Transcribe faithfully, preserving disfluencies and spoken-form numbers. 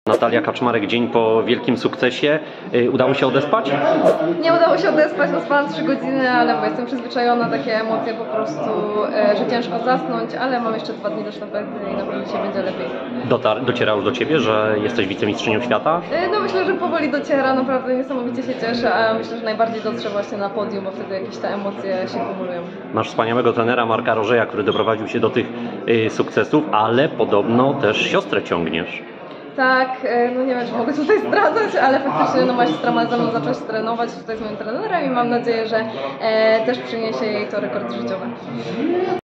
Natalia Kaczmarek, dzień po wielkim sukcesie. Udało się odespać? Nie udało się odespać, no spałam trzy godziny, ale bo jestem przyzwyczajona, takie emocje po prostu, że ciężko zasnąć, ale mam jeszcze dwa dni do sztafety i na pewno się będzie lepiej. Dotar dociera już do Ciebie, że jesteś wicemistrzynią świata? No myślę, że powoli dociera, naprawdę niesamowicie się cieszę, a myślę, że najbardziej dotrze właśnie na podium, bo wtedy jakieś te emocje się kumulują. Masz wspaniałego trenera Marka Rożeja, który doprowadził się do tych y, sukcesów, ale podobno też siostrę ciągniesz. Tak, no nie wiem, czy mogę tutaj zdradzać, ale faktycznie no, moja siostra ma ze mną zacząć trenować tutaj z moim trenerem i mam nadzieję, że e, też przyniesie jej to rekord życiowy.